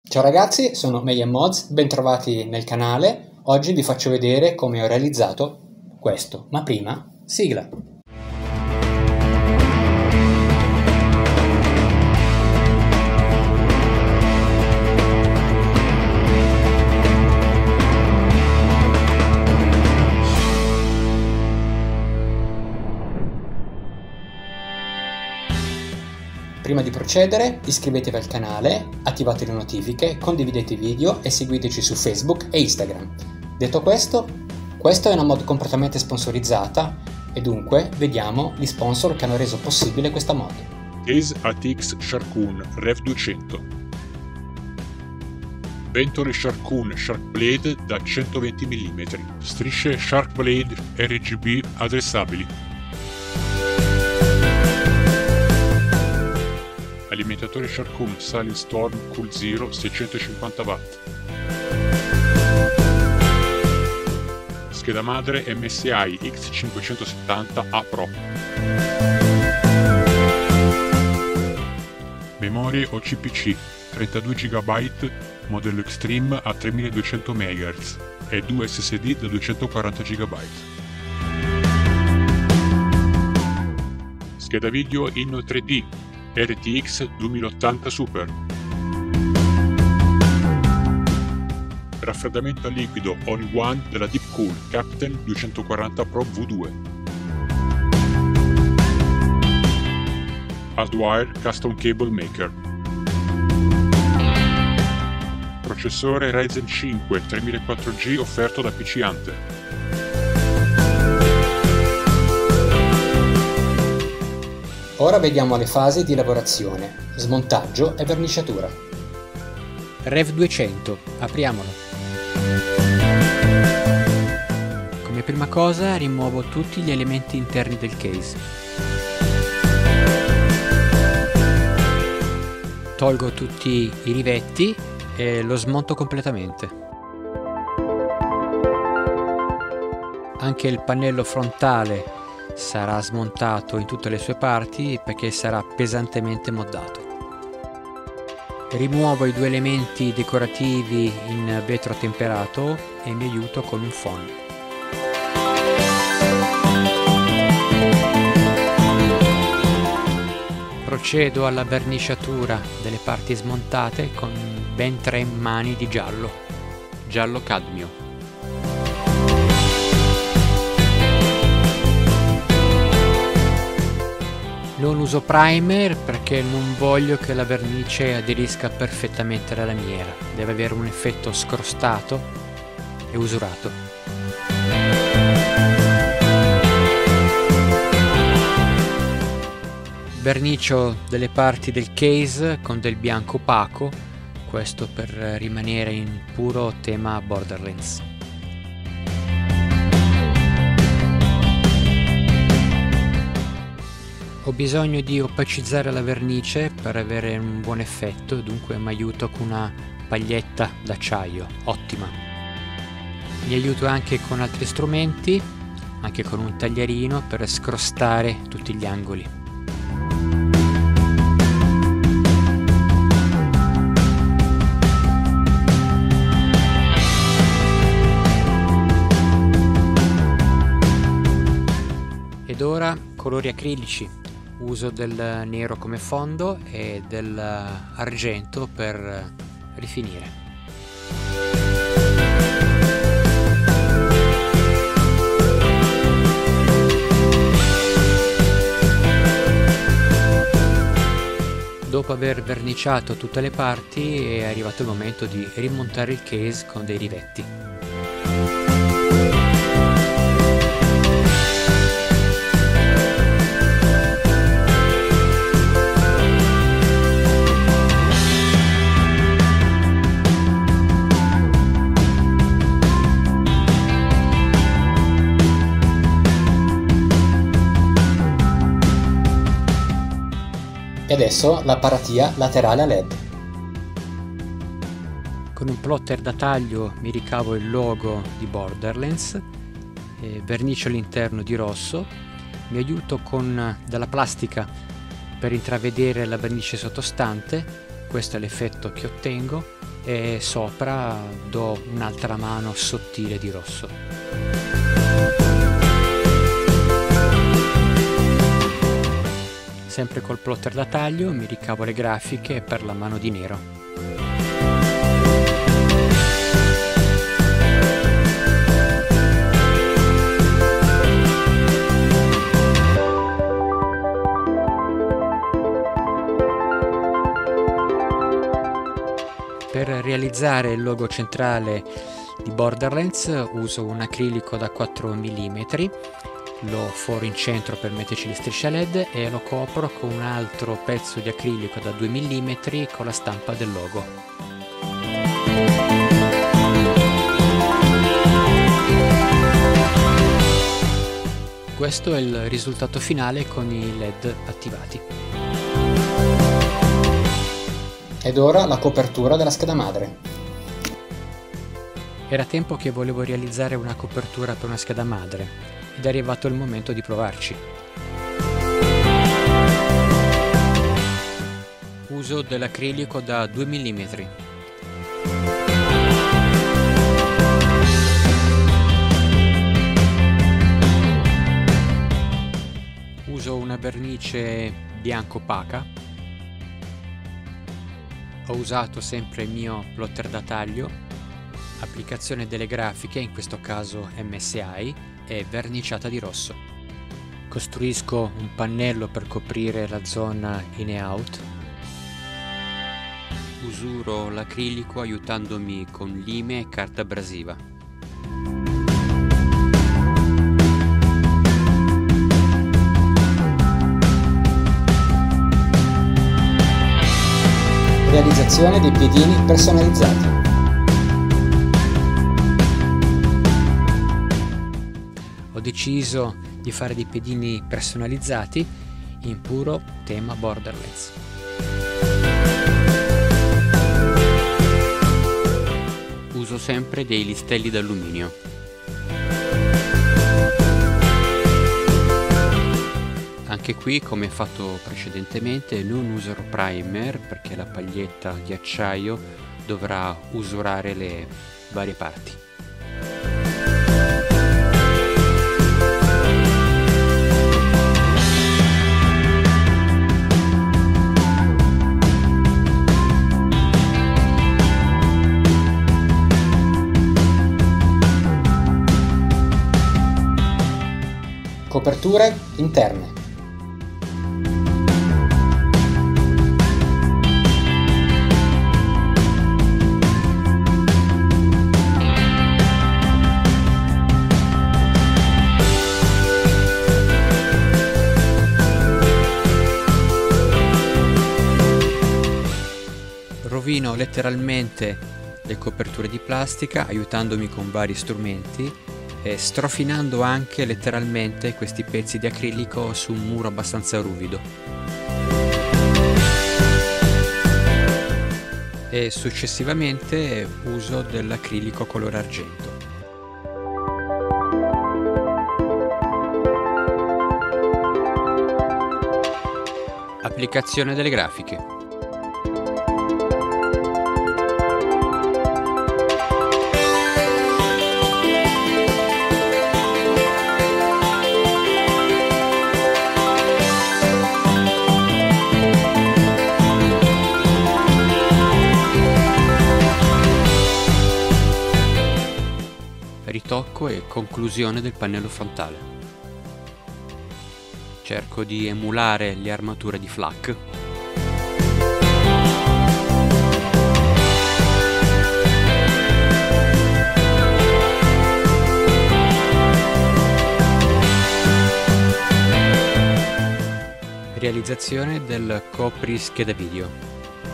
Ciao ragazzi, sono Meyer Mods, bentrovati nel canale. Oggi vi faccio vedere come ho realizzato questo, ma prima, sigla! Prima di procedere, iscrivetevi al canale, attivate le notifiche, condividete i video e seguiteci su Facebook e Instagram. Detto questo, questa è una mod completamente sponsorizzata e dunque vediamo gli sponsor che hanno reso possibile questa mod. Case ATX Sharkoon Rev 200, ventole Sharkoon Sharkblade da 120 mm, strisce Sharkblade RGB adressabili, alimentatore Sharkoon Silent Storm Cool Zero 650 watt, scheda madre MSI X570A Pro, memorie OCPC 32 GB modello Extreme a 3200 MHz e 2 SSD da 240 GB, scheda video Inno 3D RTX 2080 Super, raffreddamento a liquido All-in-One della Deepcool Captain 240 Pro V2, Hardwire Custom Cable Maker, processore Ryzen 5 3400G offerto da PC Hunter. Ora vediamo le fasi di lavorazione, smontaggio e verniciatura. Rev 200, apriamolo. Come prima cosa rimuovo tutti gli elementi interni del case. Tolgo tutti i rivetti e lo smonto completamente. Anche il pannello frontale sarà smontato in tutte le sue parti perché sarà pesantemente moddato. Rimuovo i due elementi decorativi in vetro temperato e mi aiuto con un phon. Procedo alla verniciatura delle parti smontate con ben 3 mani di giallo cadmio. Non uso primer perché non voglio che la vernice aderisca perfettamente alla lamiera, deve avere un effetto scrostato e usurato. Vernicio delle parti del case con del bianco opaco, questo per rimanere in puro tema Borderlands. Ho bisogno di opacizzare la vernice per avere un buon effetto, dunque mi aiuto con una paglietta d'acciaio, ottima. Mi aiuto anche con altri strumenti, anche con un taglierino per scrostare tutti gli angoli. Ed ora colori acrilici. Uso del nero come fondo e dell'argento per rifinire. Dopo aver verniciato tutte le parti è arrivato il momento di rimontare il case con dei rivetti. E adesso la paratia laterale a LED. Con un plotter da taglio mi ricavo il logo di Borderlands, vernicio l'interno di rosso, mi aiuto con della plastica per intravedere la vernice sottostante, questo è l'effetto che ottengo, e sopra do un'altra mano sottile di rosso. Sempre col plotter da taglio mi ricavo le grafiche per la mano di nero. Per realizzare il logo centrale di Borderlands uso un acrilico da 4 mm, lo foro in centro per metterci le strisce LED e lo copro con un altro pezzo di acrilico da 2 mm con la stampa del logo. Questo è il risultato finale con i LED attivati. Ed ora la copertura della scheda madre. Era tempo che volevo realizzare una copertura per una scheda madre ed è arrivato il momento di provarci. Uso dell'acrilico da 2 mm. Uso una vernice bianco opaca. Ho usato sempre il mio plotter da taglio, applicazione delle grafiche, in questo caso MSI, e verniciata di rosso. Costruisco un pannello per coprire la zona in e out. Usuro l'acrilico aiutandomi con lime e carta abrasiva. Realizzazione dei piedini personalizzati. Ho deciso di fare dei piedini personalizzati in puro tema Borderlands. Uso sempre dei listelli d'alluminio. Anche qui, come fatto precedentemente, non userò primer perché la paglietta di acciaio dovrà usurare le varie parti. Coperture interne. Rovino letteralmente le coperture di plastica aiutandomi con vari strumenti e strofinando anche letteralmente questi pezzi di acrilico su un muro abbastanza ruvido. E successivamente uso dell'acrilico color argento. Applicazione delle grafiche. Ritocco e conclusione del pannello frontale. Cerco di emulare le armature di Flak. Realizzazione del copri scheda video.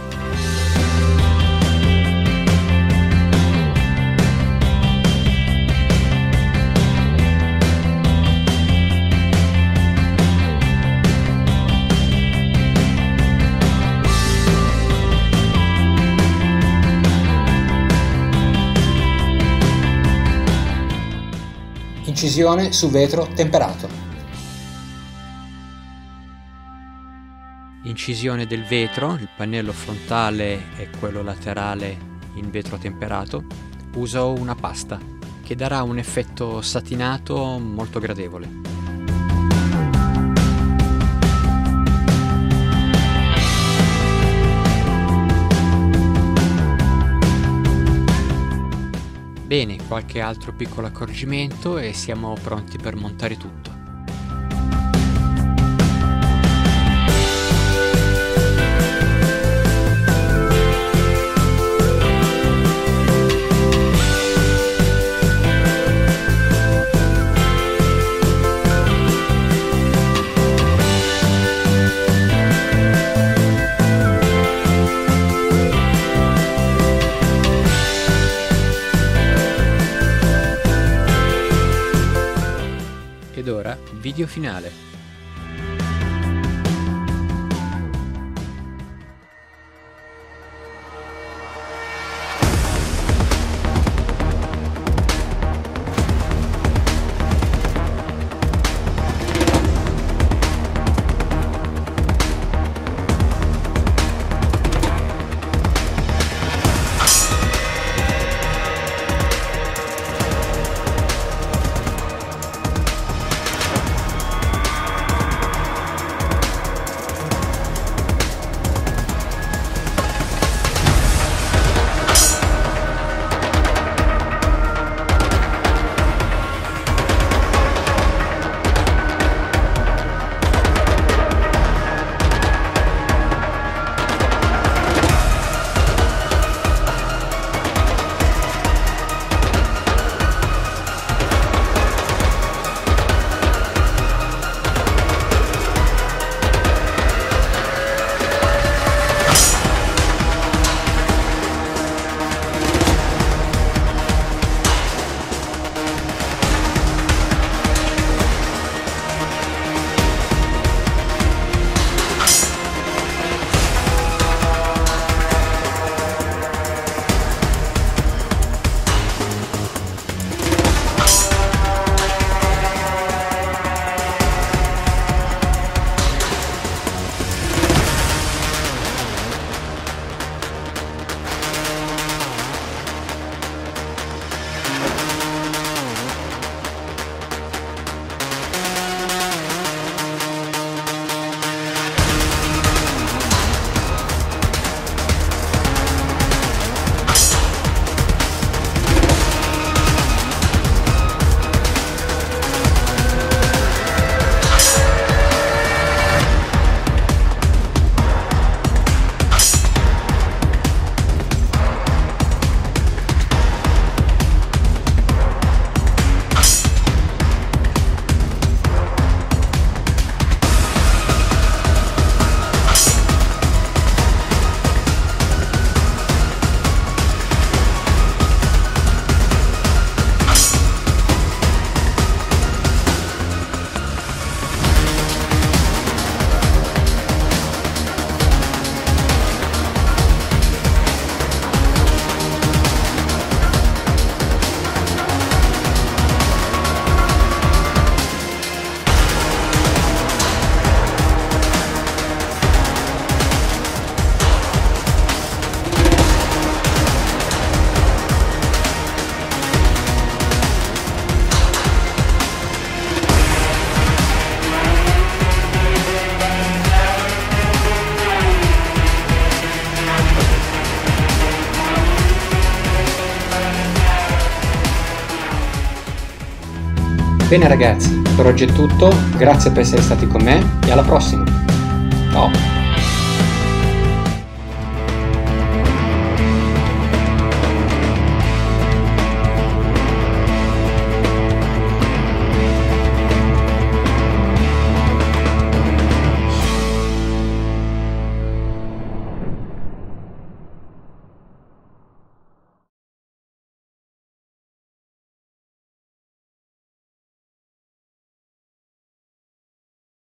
Incisione su vetro temperato. Incisione del vetro, il pannello frontale e quello laterale in vetro temperato, uso una pasta che darà un effetto satinato molto gradevole. Bene, qualche altro piccolo accorgimento e siamo pronti per montare tutto. Ed ora, video finale. Bene ragazzi, per oggi è tutto, grazie per essere stati con me e alla prossima. Ciao!